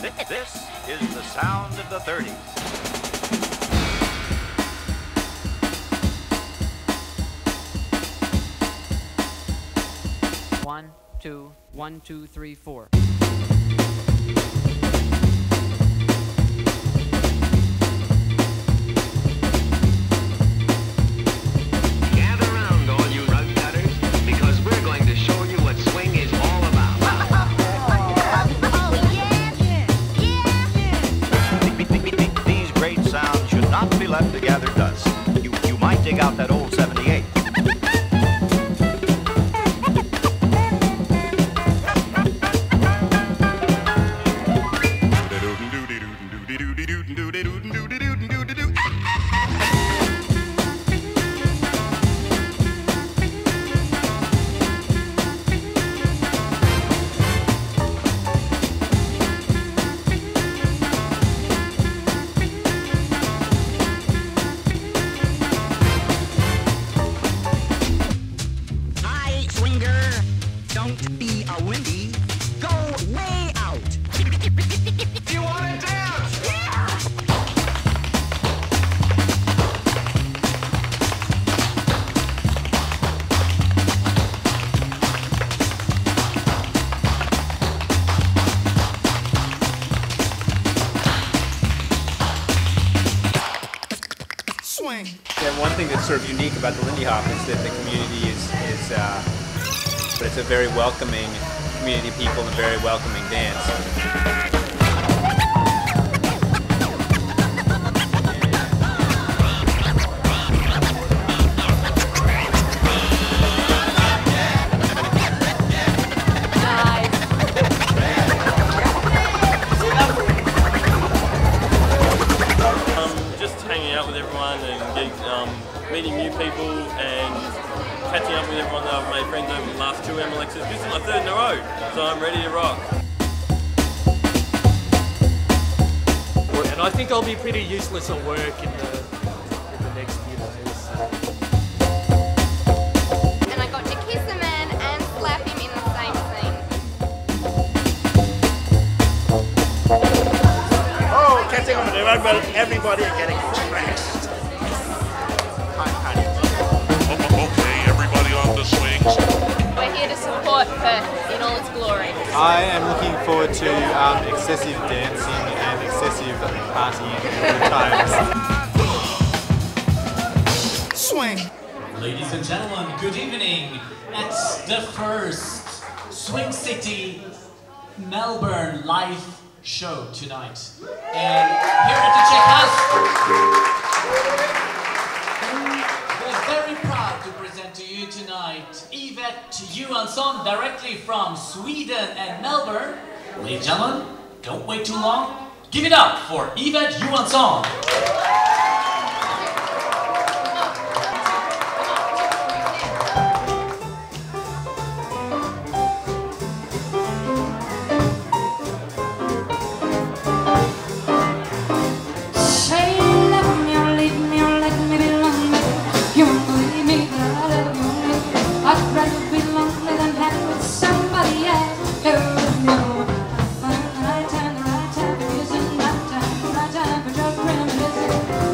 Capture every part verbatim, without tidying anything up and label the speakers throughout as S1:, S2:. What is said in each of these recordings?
S1: This is the sound of the thirties.
S2: One, two, one, two, three, four.
S3: Gather round, all you rug cutters, because we're going to show you what swing is all about.
S1: These great sounds should not be left to gather dust. You, you might dig out that old seventy-eight.
S4: Yeah, one thing that's sort of unique about the Lindy Hop is that the community is, is uh, but it's a very welcoming community of people and a very welcoming dance.
S5: Meeting new people and catching up with everyone that I've made friends over the last two M L Xs. This is my third in a row, so I'm ready to rock.
S6: And I think I'll be pretty useless at work in the, in the next few days.
S7: And I got to kiss a man and slap him in the same scene.
S8: Oh, catching on with the road, but everybody are getting trashed.
S9: Okay, everybody on the swings.
S7: We're here to support Perth in all its glory.
S10: I am looking forward to um, excessive dancing and excessive partying at good times.
S8: Swing.
S11: Ladies and gentlemen, good evening. It's the first SwingCity Melbourne live show tonight. And here at the Czech House, we're very proud to present to you tonight Yvette Johansson, directly from Sweden and Melbourne. Ladies and gentlemen, don't wait too long. Give it up for Yvette Johansson.
S12: Right time, the right time, it isn't night time, right time for just reminiscing.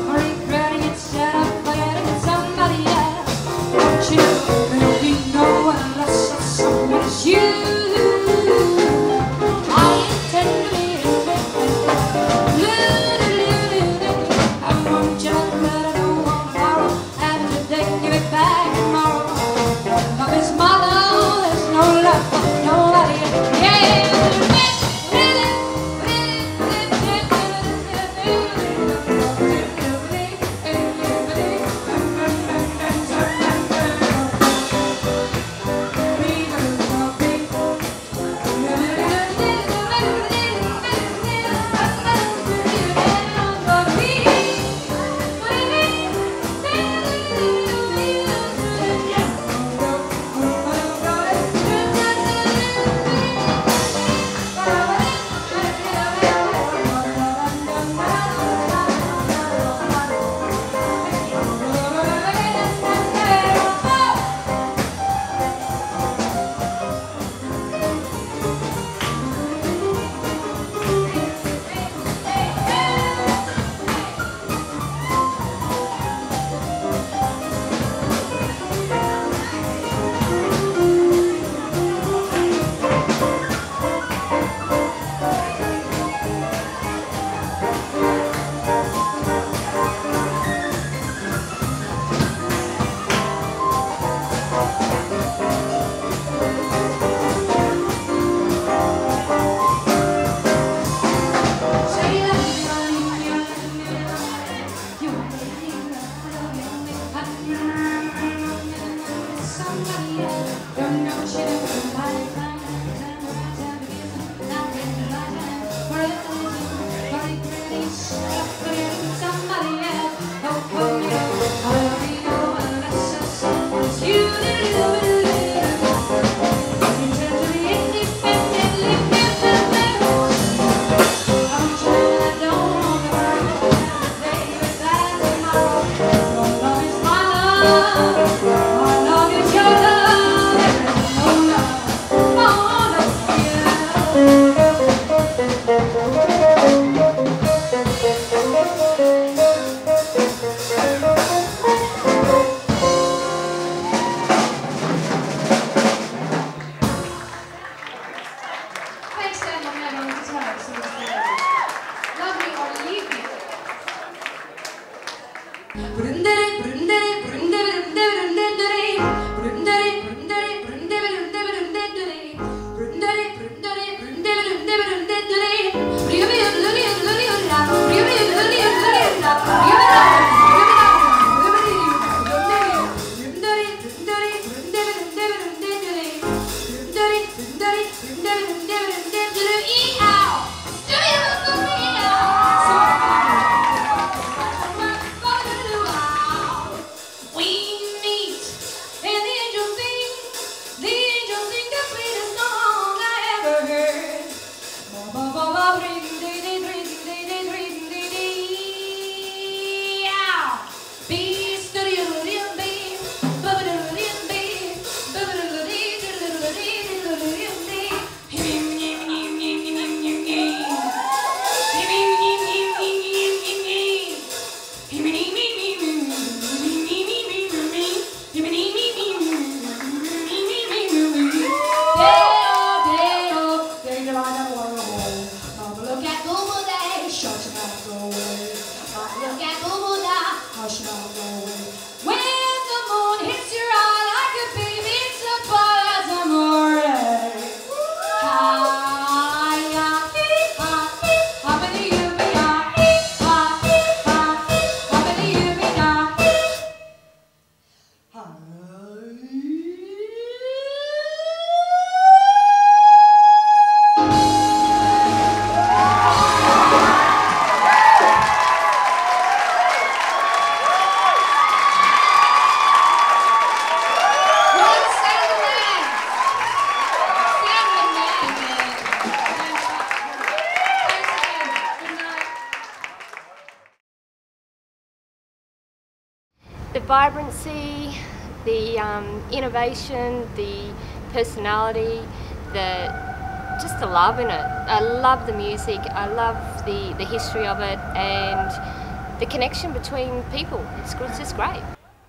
S12: vibrancy, the um, innovation, the personality, the just the love in it. I love the music, I love the, the history of it, and the connection between people. It's, it's just great.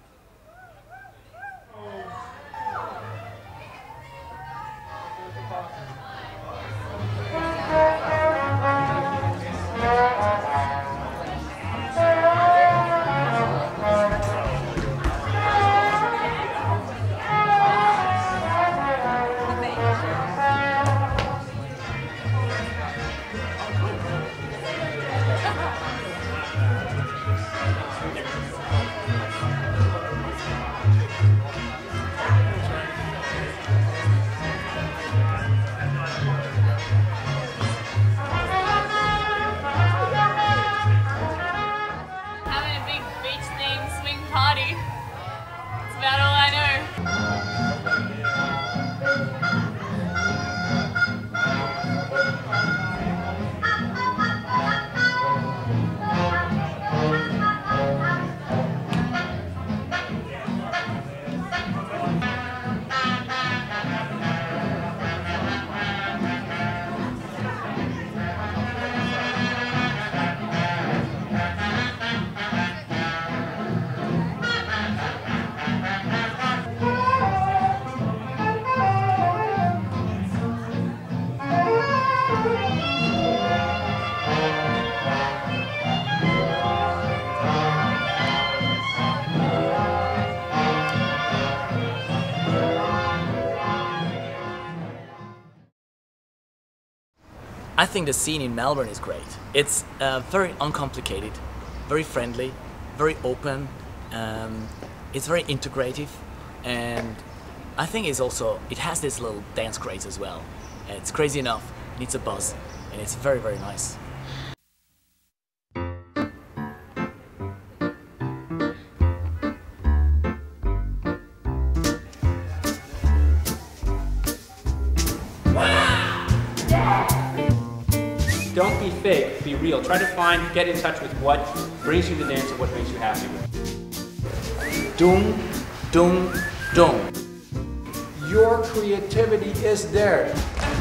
S13: I think the scene in Melbourne is great. It's uh, very uncomplicated, very friendly, very open, um, it's very integrative, and I think it's also, it has this little dance craze as well. It's crazy enough, it needs a buzz, and it's very, very nice.
S4: Don't be fake, be real. Try to find, get in touch with what brings you to dance and what makes you happy.
S14: Doom, doom, doom. Your creativity is there.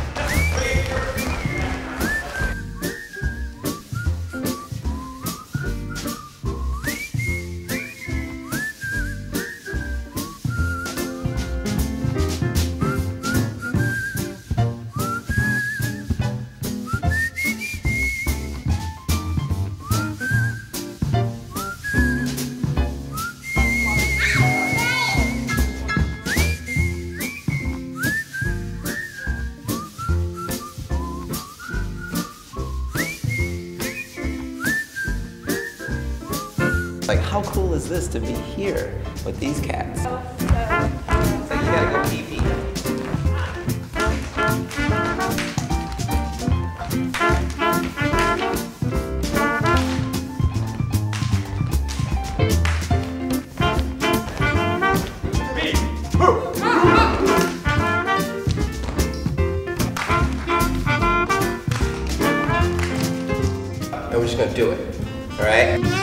S15: Like, how cool is this to be here with these cats? It's like you gotta go pee pee. And we're just gonna do it, all right?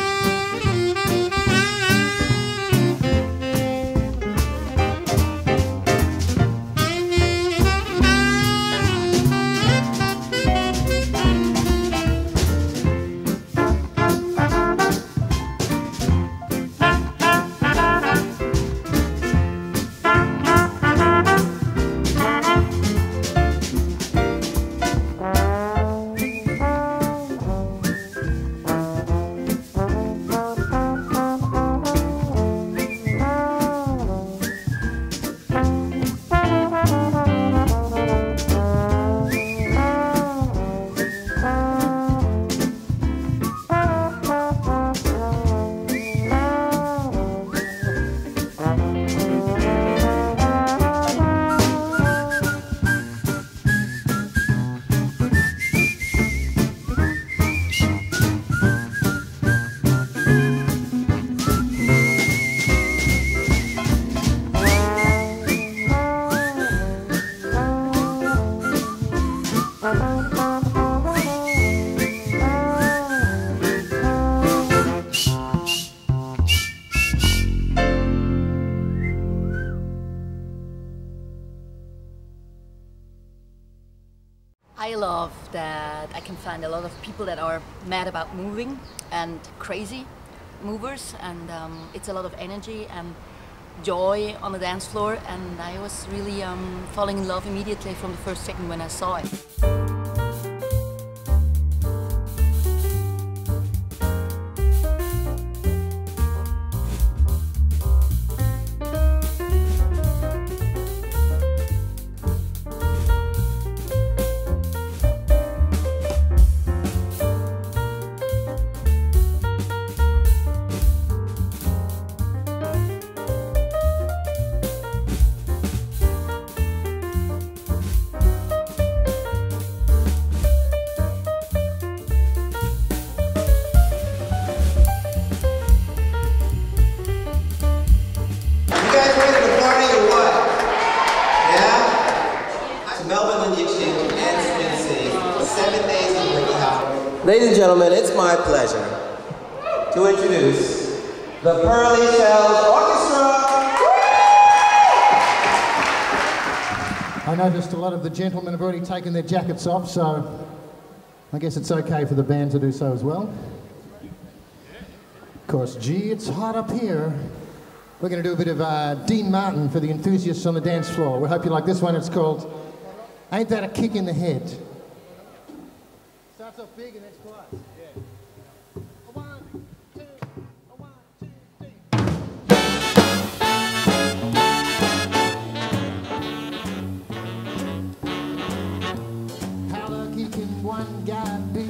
S16: I love that I can find a lot of people that are mad about moving and crazy movers, and um, it's a lot of energy and joy on the dance floor, and I was really um, falling in love immediately from the first second when I saw it.
S15: Melbourne Lindy Exchange and SwingCity, seven days of Lindy Hop. Ladies and gentlemen, it's my pleasure to introduce the Pearly Shells Orchestra.
S17: I noticed a lot of the gentlemen have already taken their jackets off, so I guess it's okay for the band to do so as well. Of course, gee, it's hot up here. We're going to do a bit of uh, Dean Martin for the enthusiasts on the dance floor. We hope you like this one. It's called Ain't That a Kick in the Head? Starts off big and it's quiet. Yeah. A one, two, a one, two, three. How lucky can one guy be?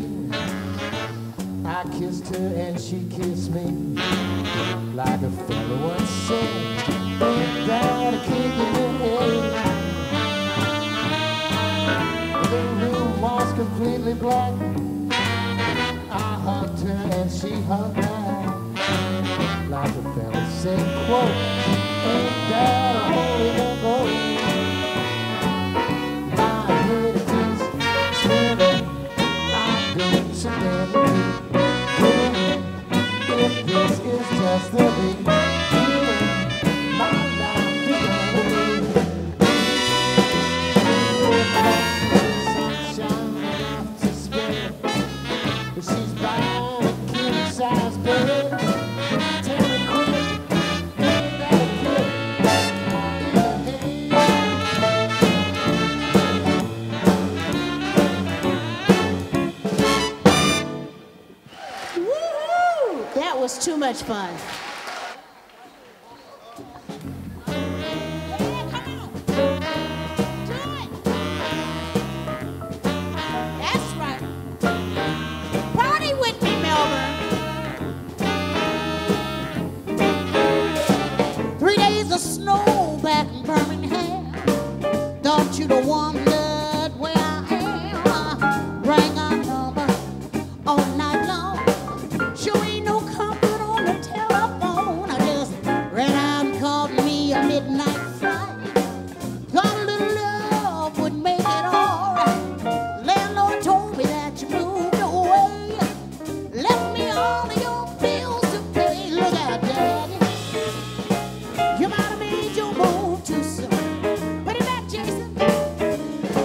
S17: I kissed her and she kissed me. Like a fellow once said, ain't that a kick in the head? The room was completely black. I hugged her and she hugged back. Like a fellow said, quote, ain't that a holy go-go? My head is spinning. I'm doing some damage. If this is just the beginning, my life is gonna be sunshine enough to spare. But she's buying a king-size bed. Tell me quick, ain't that a kick in the head?
S18: Woohoo! That was too much fun. That's right. Party with me, Melbourne. Three days of snow back in Birmingham. Thought you'd have wondered where I am. Rang our number all night long. Sure ain't no comfort on the telephone. I just ran out and called me a midnight flight. Thought a little love would make it all right. Landlord told me that you moved away. Left me all of your bills to pay. Look out, Daddy. You might have made your move too soon. Put it back, Jason.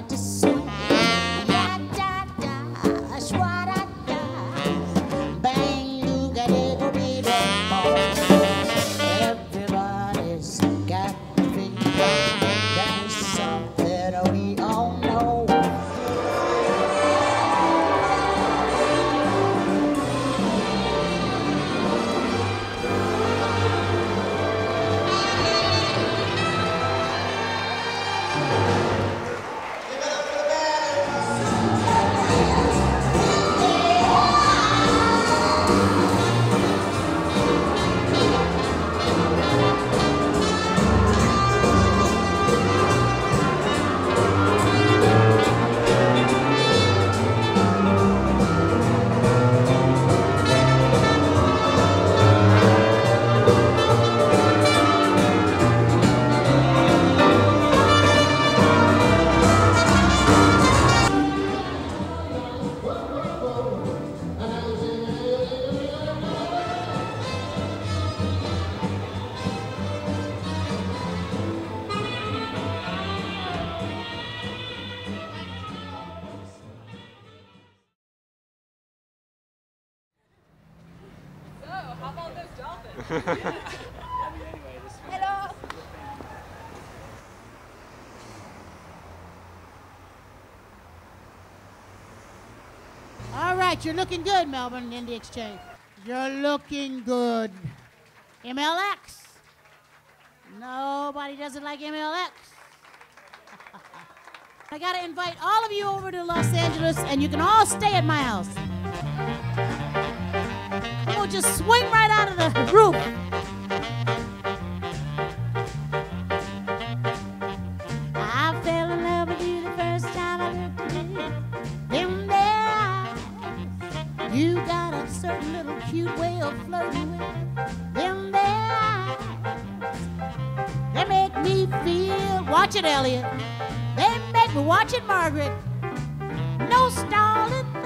S18: to swing. Ya da da, shwa da da, bang, you got it, be everybody's got to be that's something we all know.
S19: Hello.
S18: All right, you're looking good, Melbourne Lindy Exchange. You're looking good. M L X. Nobody doesn't like M L X. I gotta invite all of you over to Los Angeles, and you can all stay at my house. And we'll just swing right out of the roof. I fell in love with you the first time I looked at you. Them there eyes, you got a certain little cute way of flirting with. Them there eyes, they make me feel. Watch it, Elliott. They make me watch it, Margaret. No stalling.